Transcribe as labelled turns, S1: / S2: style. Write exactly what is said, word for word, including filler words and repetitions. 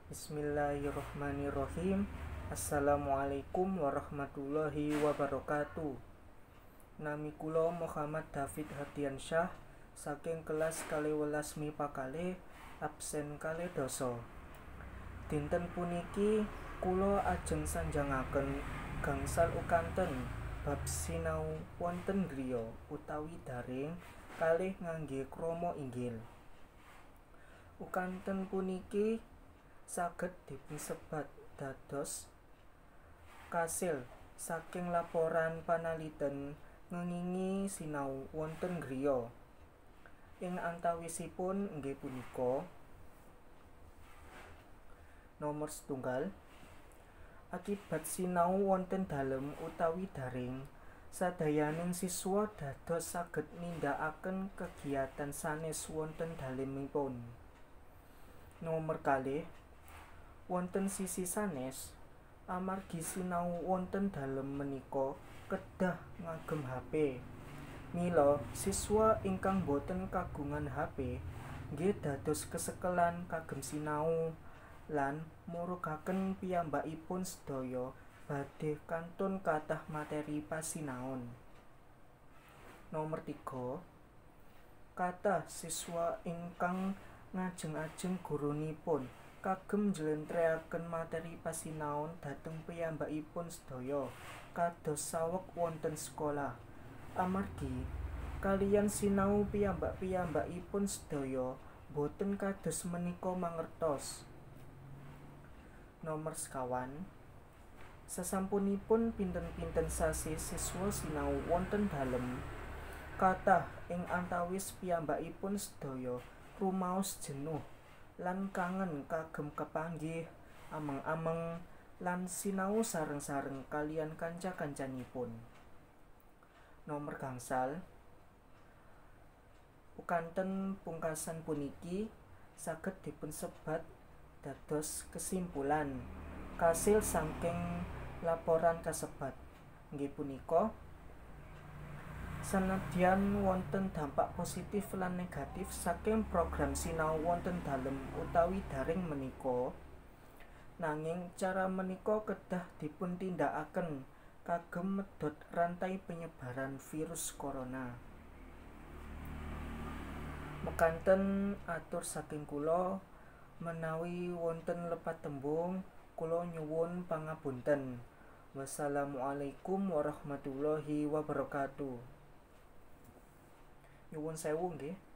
S1: Bismillahirrahmanirrahim. Assalamualaikum warahmatullahi wabarakatuh. Nami kula Muhammad David Hardiansyah saking kelas kalih welas M I P A kalih absen kalih dasa. Dinten puniki kula ajeng sanjangaken gangsal ukanten bab sinau wonten griya utawi daring kalih ngangge krama inggil. Ukanten puniki saged dipunsebat dados kasil saking laporan panaliten ngengingi sinau wonten griya. Ing antawisipun inggih punika nomor setunggal, akibat sinau wonten dalem utawi daring, sadayaning siswa dados saged nindakaken kegiatan sanes wonten dalemipun. Nomor kalih, wonten sisi sanes, amargi sinau wonten dalem menika kedah ngagem H P. Mila siswa ingkang boten kagungan H P nggih dados kesekelan kagem sinau lan murugaken piyambakipun sedaya badhe kantun kathah materi pasinaon. Nomor tiga, kathah siswa ingkang ngajeng-ajeng gurunipun kagem njlentrehaken materi pasinaon dhateng piyambakipun sedaya kados saweg wonten sekolah. Amargi kaliyan sinau piyambak-piyambakipun sedaya boten kados menika mangertos. Nomor sekawan, sasampunipun pinten-pinten sasi siswa sinau wonten dalem, kathah ing antawis piyambakipun sedaya rumaos jenuh lan kangen kagem kepanggih, ameng-ameng lan sinau sareng-sareng kaliyan kanca-kancanipun. Nomor gangsal, ukanten pungkasan puniki saged dipunsebat dados kesimpulan kasil saking laporan kasebat. Inggih punika, sanadyan wonten dampak positif lan negatif saking program sinau wonten dalem utawi daring menika, nanging cara menika kedah dipuntindakaken kagem medhot rantai penyebaran virus corona. Mekanten atur saking kula, menawi wonten lepat tembung kula nyuwun pangapunten. Wassalamualaikum warahmatullahi wabarakatuh. Nyuwun sewu nggih.